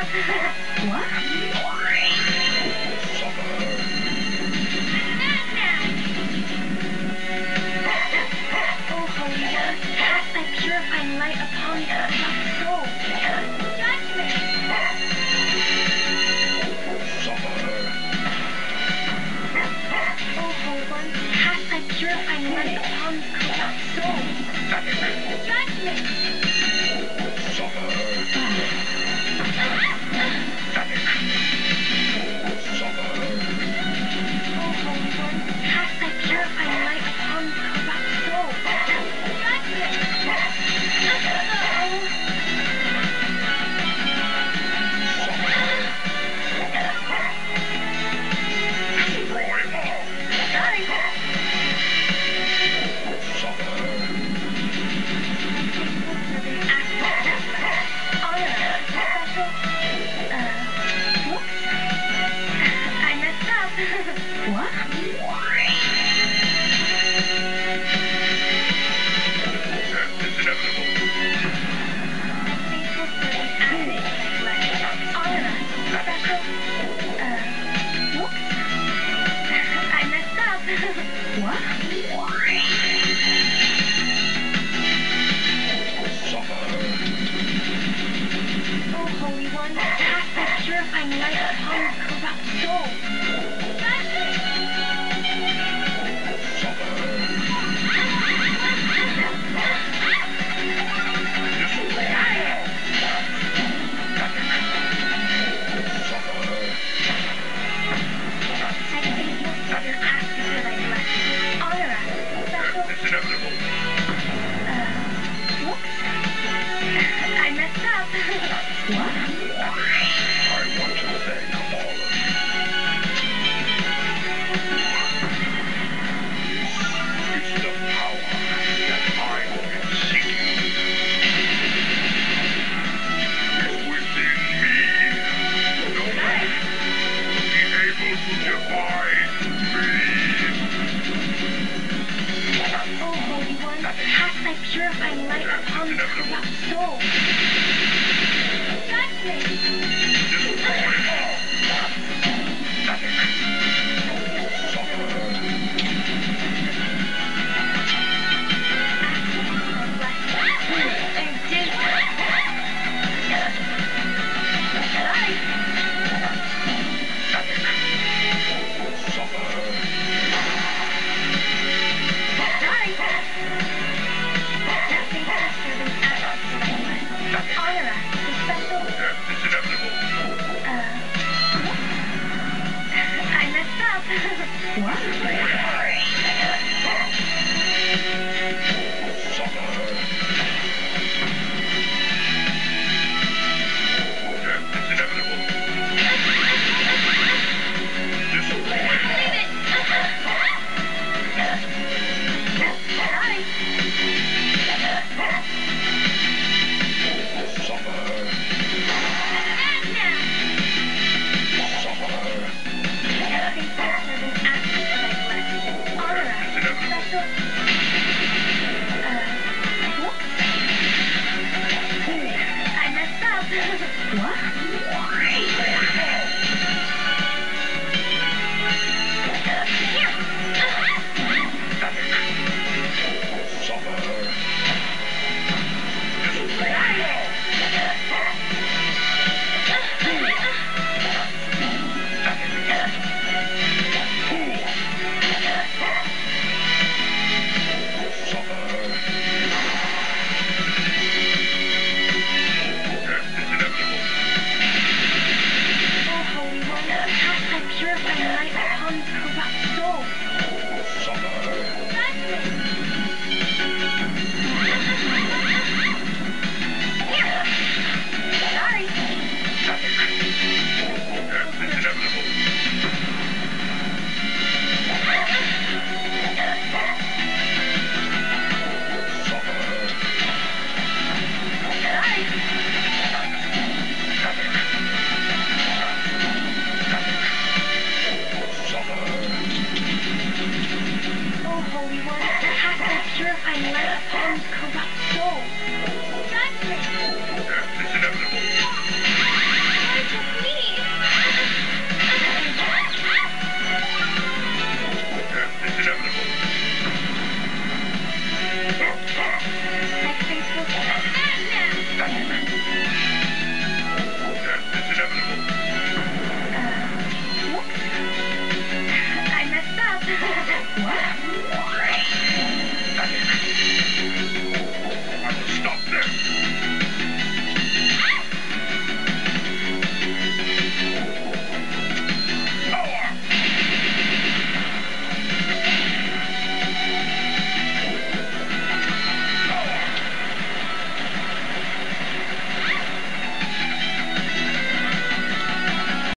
What? Oh, Holy One, cast thy purifying light upon the corrupt soul. Judgment! Oh, Holy One, cast thy purifying light upon the corrupt soul. Judgment! Oh, Holy One, cast thy purifying light upon the corrupt soul. Judgment! Sorry. Honor, special, whoops. I messed up. What? It's inevitable. Faithful servant, Colette. Honor, special, whoops. I messed up. What? Oh, Holy One, cast thy purifying light upon the corrupt soul.